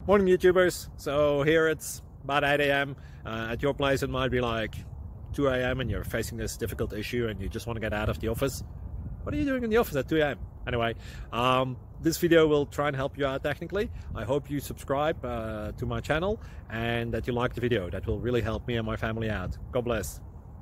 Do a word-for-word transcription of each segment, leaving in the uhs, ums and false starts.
Morning YouTubers. So here it's about eight A M Uh, at your place it might be like two A M and you're facing this difficult issue and you just want to get out of the office. What are you doing in the office at two A M? Anyway, um, this video will try and help you out technically. I hope you subscribe uh, to my channel and that you like the video. That will really help me and my family out. God bless.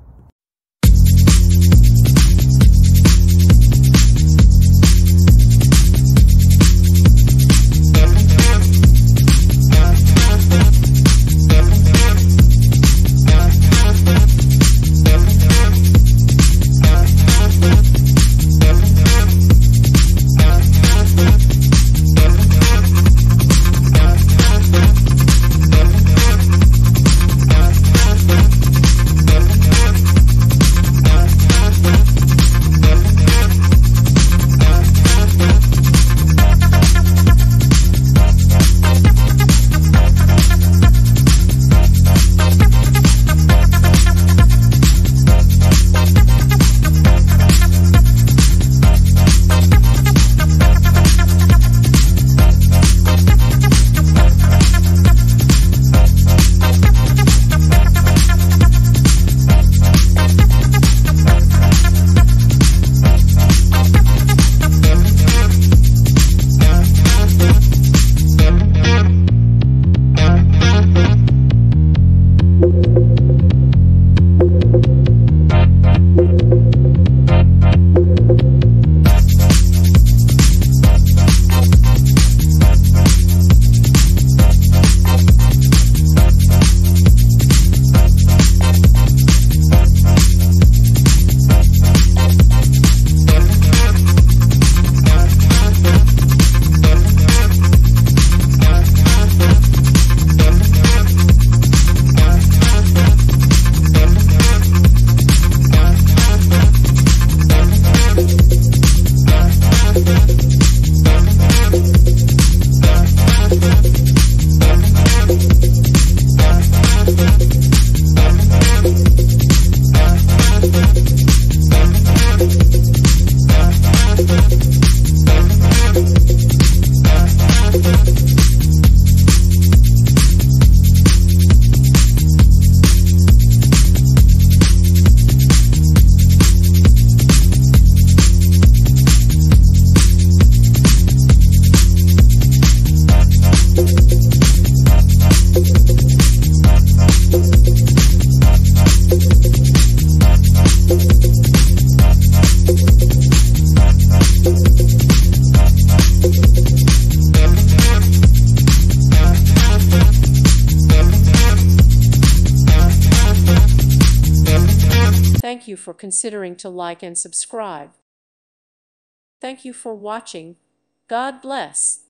Thank you for considering to like and subscribe. Thank you for watching. God bless.